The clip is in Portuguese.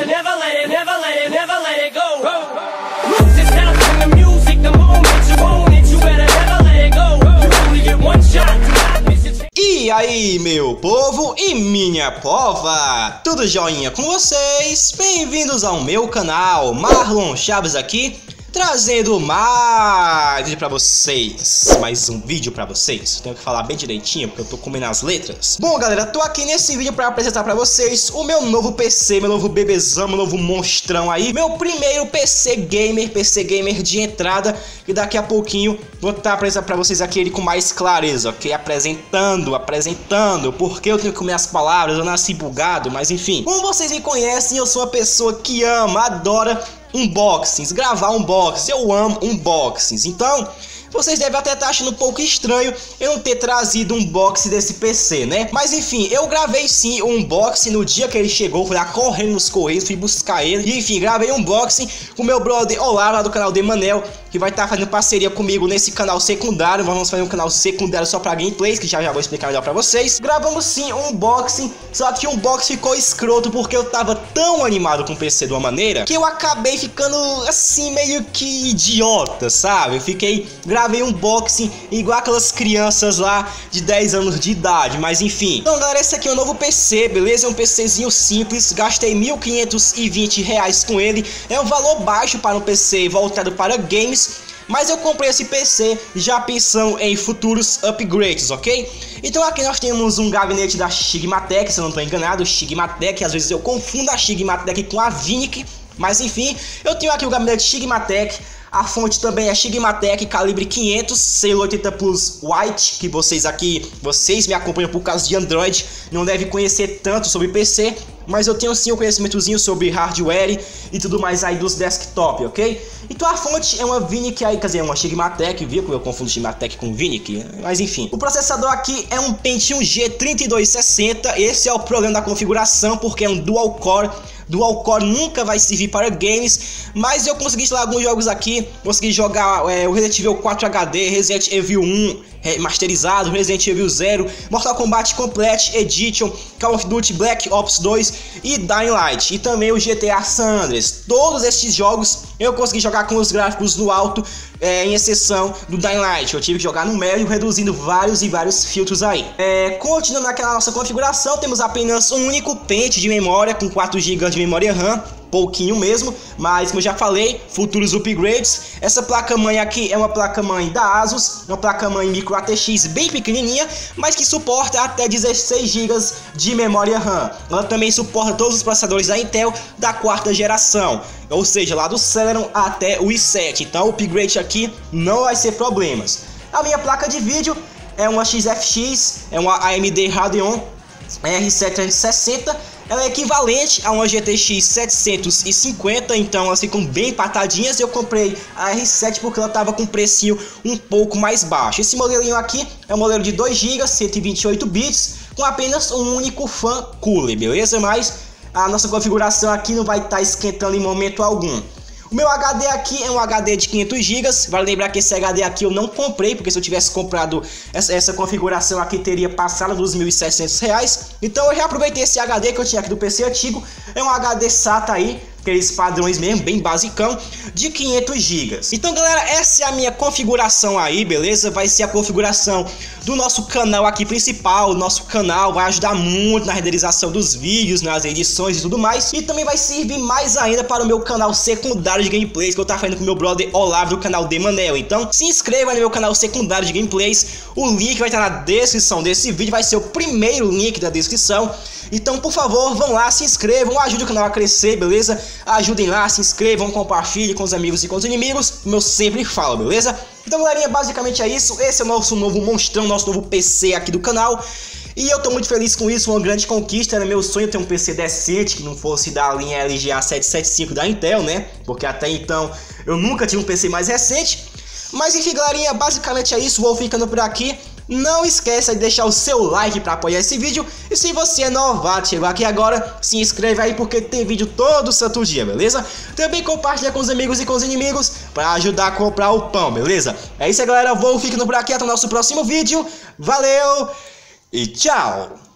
to never let it go. Lose yourself in the music, the moment you own it, you better never let it go. You only get one shot, do not miss your chance. E aí, meu povo e minha pova, tudo joinha com vocês? Bem-vindos ao meu canal, Marlon Chaves aqui, trazendo mais vídeo pra vocês, mais um vídeo pra vocês. Tenho que falar bem direitinho porque eu tô comendo as letras. Bom galera, tô aqui nesse vídeo pra apresentar pra vocês o meu novo PC, meu novo bebezão, meu novo monstrão aí. Meu primeiro PC gamer de entrada. E daqui a pouquinho vou estar apresentando pra vocês aqui ele com mais clareza, ok? Apresentando, porque eu tenho que comer as palavras, eu nasci bugado, mas enfim. Como vocês me conhecem, eu sou uma pessoa que ama, adora unboxings, gravar unboxings, eu amo unboxings. Então, vocês devem até estar achando um pouco estranho eu não ter trazido um unboxing desse PC, né? Mas enfim, eu gravei sim um unboxing no dia que ele chegou, fui lá correndo nos correios, fui buscar ele. E enfim, gravei um unboxing com meu brother Olavo lá do canal Demanel, que vai estar fazendo parceria comigo nesse canal secundário. Vamos fazer um canal secundário só pra gameplays, que já vou explicar melhor pra vocês. Gravamos sim um unboxing, só que o unboxing ficou escroto porque eu tava tão animado com o PC de uma maneira que eu acabei ficando assim meio que idiota, sabe? Eu gravei um unboxing igual aquelas crianças lá de 10 anos de idade, mas enfim. Então galera, esse aqui é um novo PC, beleza? É um PCzinho simples, gastei R$1.520 com ele. É um valor baixo para um PC voltado para games, mas eu comprei esse PC já pensando em futuros upgrades, ok? Então aqui nós temos um gabinete da Sigmatech, se eu não estou enganado, Sigmatech. Às vezes eu confundo a Sigmatech com a Vinic, mas enfim, eu tenho aqui o gabinete Sigmatech. A fonte também é Sigmatech calibre 500, selo 80 Plus White, que vocês me acompanham por causa de Android, não devem conhecer tanto sobre PC, mas eu tenho sim um conhecimentozinho sobre hardware e tudo mais aí dos desktop, ok? Então a fonte é uma Vinic aí, quer dizer, uma Sigmatech, viu como eu confundo Sigmatech com Vinic? Mas enfim. O processador aqui é um Pentium G3260, esse é o problema da configuração, porque é um dual core. Dual Core nunca vai servir para games, mas eu consegui instalar alguns jogos aqui. Consegui jogar o Resident Evil 4 HD, Resident Evil 1 remasterizado, Resident Evil 0, Mortal Kombat Complete Edition, Call of Duty Black Ops 2 e Dying Light. E também o GTA San Andreas. Todos estes jogos eu consegui jogar com os gráficos no alto, em exceção do Dying Light. Eu tive que jogar no médio, reduzindo vários filtros aí. Continuando naquela nossa configuração, temos apenas um único pente de memória com 4 GB de memória RAM. Pouquinho mesmo, mas como eu já falei, futuros upgrades. Essa placa-mãe aqui é uma placa-mãe da Asus, uma placa-mãe micro ATX bem pequenininha, mas que suporta até 16 GB de memória RAM. Ela também suporta todos os processadores da Intel da 4ª geração, ou seja, lá do Celeron até o i7. Então o upgrade aqui não vai ser problemas. A minha placa de vídeo é uma XFX, é uma AMD Radeon R760. Ela é equivalente a uma GTX 750, então elas ficam bem empatadinhas. Eu comprei a R7 porque ela estava com um precinho um pouco mais baixo. Esse modelinho aqui é um modelo de 2 GB, 128 bits, com apenas um único fan cooler, beleza? Mas a nossa configuração aqui não vai estar esquentando em momento algum. O meu HD aqui é um HD de 500 GB, vale lembrar que esse HD aqui eu não comprei, porque se eu tivesse comprado essa configuração aqui teria passado dos R$1.700. Então eu já aproveitei esse HD que eu tinha aqui do PC antigo, é um HD SATA aí, aqueles padrões mesmo, bem basicão, de 500 GB. Então galera, essa é a minha configuração aí, beleza? Vai ser a configuração do nosso canal aqui principal. O nosso canal vai ajudar muito na renderização dos vídeos, nas edições e tudo mais. E também vai servir mais ainda para o meu canal secundário de gameplays, que eu tava fazendo com o meu brother Olavo do canal Demanel. Então se inscreva no meu canal secundário de gameplays. O link vai estar na descrição desse vídeo, vai ser o primeiro link da descrição. Então por favor, vão lá, se inscrevam, ajudem o canal a crescer, beleza? Ajudem lá, se inscrevam, compartilhem com os amigos e com os inimigos, como eu sempre falo, beleza? Então galerinha, basicamente é isso. Esse é o nosso novo monstrão, nosso novo PC aqui do canal. E eu tô muito feliz com isso, uma grande conquista. Era meu sonho ter um PC decente, que não fosse da linha LGA 775 da Intel, né? Porque até então eu nunca tive um PC mais recente. Mas enfim galerinha, basicamente é isso, vou ficando por aqui. Não esqueça de deixar o seu like para apoiar esse vídeo. E se você é novato, chegou aqui agora, se inscreve aí porque tem vídeo todo santo dia, beleza? Também compartilha com os amigos e com os inimigos para ajudar a comprar o pão, beleza? É isso aí galera, vou ficando por aqui, até o nosso próximo vídeo. Valeu e tchau!